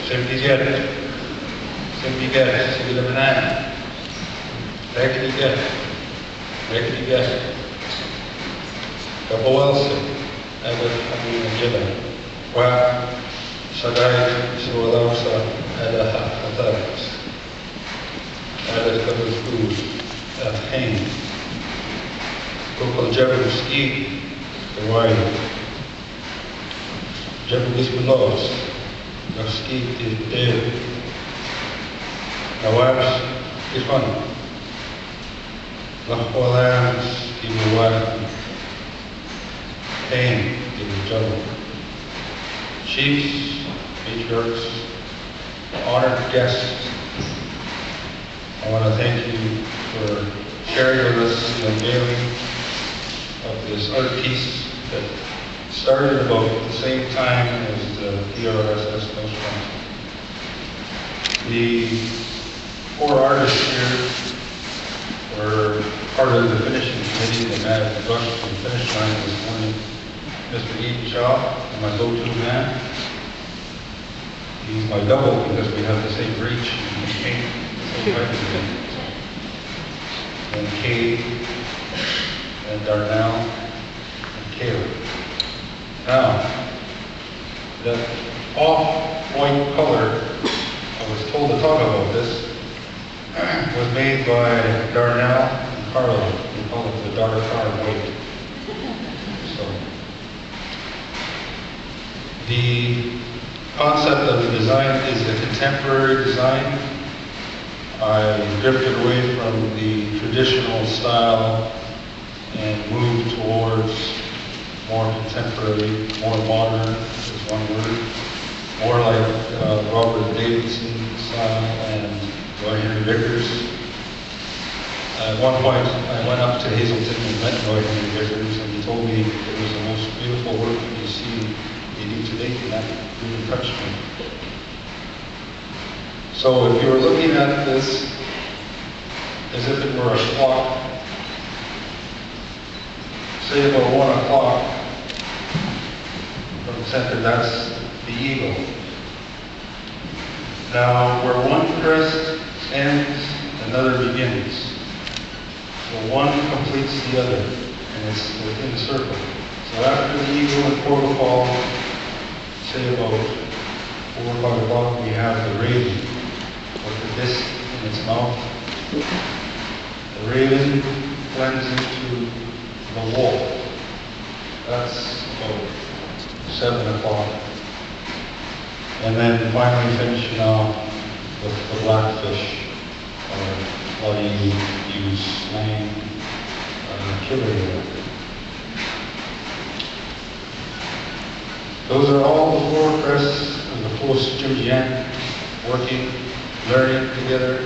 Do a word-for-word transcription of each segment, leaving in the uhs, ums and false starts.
Sempliget, Sempliget, Sigilamanan, Rekliget, Rekliget, Kaboelse, Agat Hamina Wa Shagai Sualausa, Adaha Ataris, Adat Kabuz, Athain, Kokal Jabuski, the Wine, Jabugis Belos, Naski is Dale, Nawabs is one, Lahwalams, Imuwan, Pain, in the jungle. Chiefs, matriarchs, honored guests, I want to thank you for sharing with us the unveiling of this art piece that started about the same time as the C H S S Nostrum. The four artists here were part of the finishing committee that met at the brush to the finish line this morning. Mister Eden Shaw, my go-to man. He's my double because we have the same reach and we paint the same way. And Kay, and Darnell, and Caleb. Now, the off-white color, I was told to talk about this, was made by Darnell and Carla. We call it the dark card white. So, the concept of the design is a contemporary design. I drifted away from the traditional style and moved towards more contemporary, more modern, is one word, more like uh, Robert Davidson style and Roy Henry Vickers. At one point, I went up to Hazelton and met Roy Henry Vickers, and he told me it was the most beautiful work that he's seen they do today, and that really touched me. So if you were looking at this as if it were a clock, say about one o'clock from the center, that's the eagle. Now, where one crest ends, another begins. So one completes the other, and it's within the circle. So after the eagle and protocol, say about four or five o'clock, we have the raven with the disc in its mouth. The raven blends into the wolf. That's about seven o'clock. And then finally finishing off with the blackfish, or how do you use slang, uh, killer whale. Those are all the four crests of the post-Jimjian working, learning together.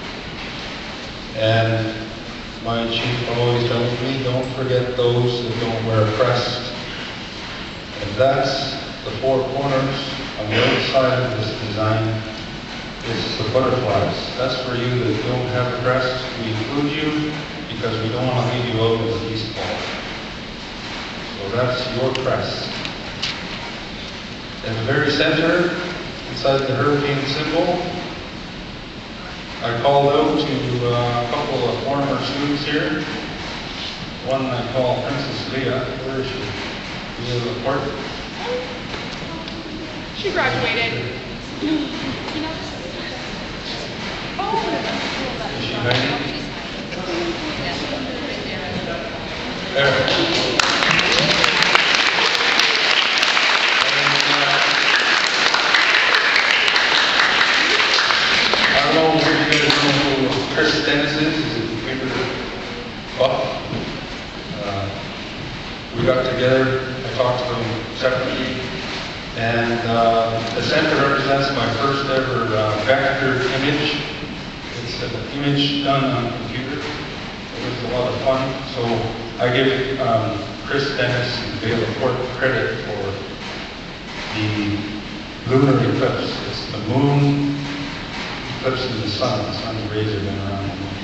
And my chief always tells me, don't forget those that don't wear a crest. And that's the four corners on the outside of this design. It's the butterflies. That's for you that don't have a crest. We include you because we don't want to leave you out of the least ball. So that's your crest. In the very center, inside the hurricane symbol, I called out to uh, a couple of former students here. One I call Princess Leah. Where is she? Leah Rupert. She graduated. Is she ready? There. I don't know if you guys know who Chris Dennis is. He's a favorite buff. Uh, we got together. I talked to him separately. And uh, the center represents my first ever uh, vector image. It's an image done on a computer. It was a lot of fun. So I give um, Chris Dennis and Dale Laporte credit for the lunar eclipse. It's the moon eclipsing the sun. The sun's rays have been around the moon.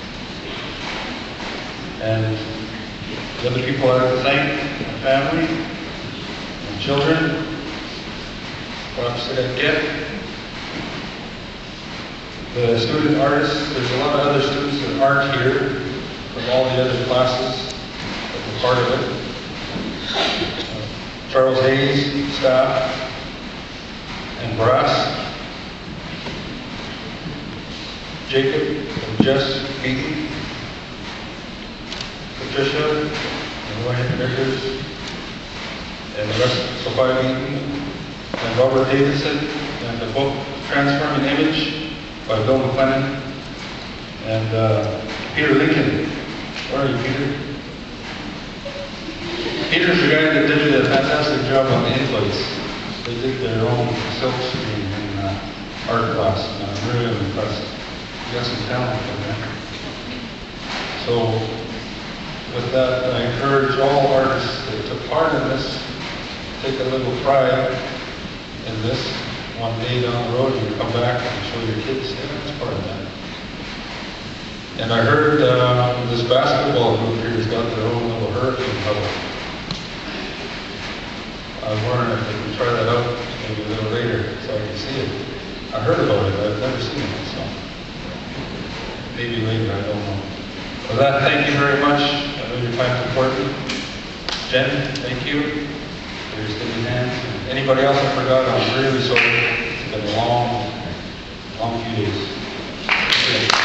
And the other people I have to thank, my family, my children, perhaps they got get, The student artists, there's a lot of other students that aren't here from all the other classes that were part of it. Uh, Charles Hayes, staff, and brass. Jacob and Jess Beaton. Patricia and Ryan Vickers. And the rest, Sophia Beaton. And Robert Davidson. And the book Transforming Image by Bill McLennan, and uh, Peter Lincoln. Where are you, Peter? Peter's the guy that did a fantastic job on the inlays. They did their own silk screen in uh, art class, and I'm really impressed. You got some talent in there. So, with that, I encourage all artists that took part in this, take a little pride in this. One day down the road, you come back and show your kids, yeah, that's part of that. And I heard uh, this basketball group here has got their own little hurricane huddle. I was wondering if they can try that out maybe a little later so I can see it. I heard about it, I've never seen it, so maybe later, I don't know. For that, thank you very much. I know your time's important. Jen, thank you. There's the hands. Anybody else I forgot, I'm really sorry. It's been a long, long few days.